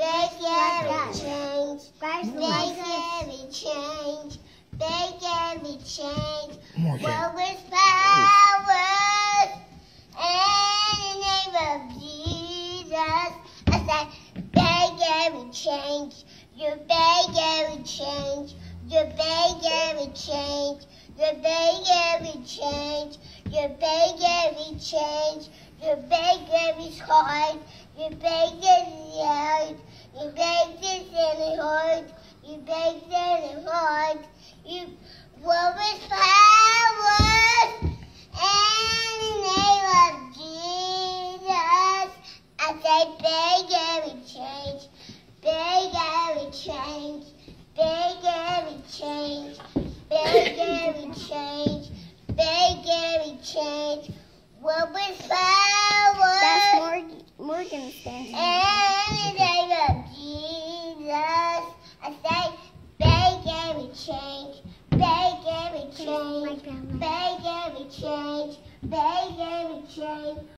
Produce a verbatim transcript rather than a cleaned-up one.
beg every change, beg every change, beg every change. What was power in the name of Jesus? I said, beg every change, you beg every change, you beg every change, you beg every change, you beg every change, you beg every heart, you beg every heart, you beg this any heart, you beg any heart, you what was power in the name of Jesus? I say beg every change, beg every change, beg every change, beg every change, beg every change. What was power? That's Morgan, Morgan standing. In the name of Jesus, I say, beg every change, beg every change, beg every change, beg every change.